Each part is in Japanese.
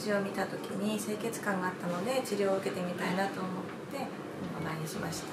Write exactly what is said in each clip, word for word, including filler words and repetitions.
字を見た時に清潔感があったので治療を受けてみたいなと思って名前にしました。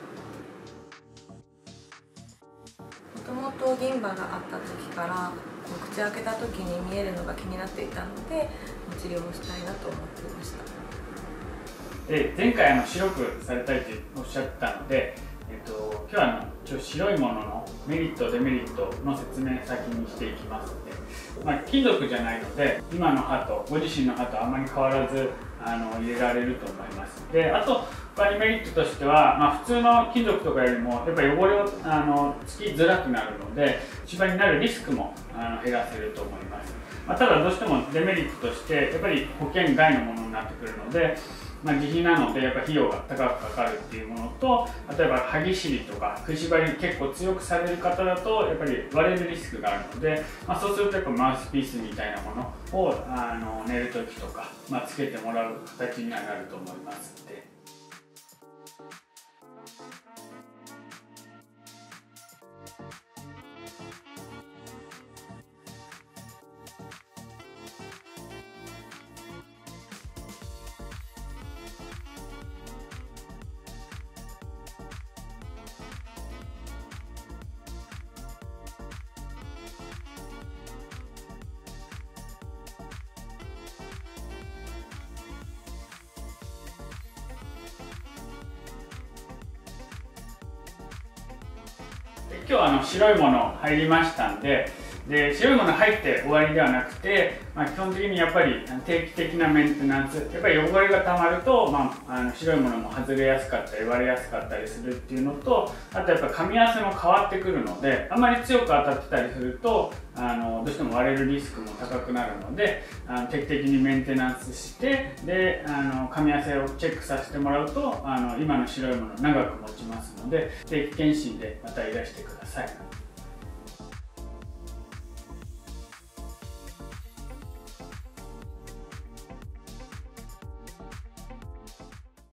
もともと銀歯があった時から口開けた時に見えるのが気になっていたので治療をしたいなと思っていました。 で前回あの白くされたいとおっしゃってたので、えっと、今日はあのちょ白いもののメリットデメリットの説明先にしていきますので、まあ、金属じゃないので今の歯とご自身の歯とあまり変わらずあの入れられると思います。であと他にメリットとしては、まあ、普通の金属とかよりもやっぱり汚れをあのつきづらくなるので虫歯になるリスクもあの減らせると思います。まあ、ただどうしてもデメリットとしてやっぱり保険外のものになってくるので、まあ、自費なのでやっぱ費用が高くかかるっていうものと、例えば歯ぎしりとか食いしばり結構強くされる方だとやっぱり割れるリスクがあるので、まあ、そうするとやっぱマウスピースみたいなものをあの寝る時とか、まあ、つけてもらう形にはなると思いますので。今日はあの白いもの入りましたんで、で白いもの入って終わりではなくて、まあ、基本的にやっぱり定期的なメンテナンス、やっぱり汚れがたまると、まあ、あの白いものも外れやすかったり割れやすかったりするっていうのと、あとやっぱ噛み合わせも変わってくるので、あんまり強く当たってたりするとあのどうしても割れるリスクも高くなるので、あの定期的にメンテナンスしてであの噛み合わせをチェックさせてもらうとあの今の白いもの長く持ちますので、定期検診でまたいらしてください。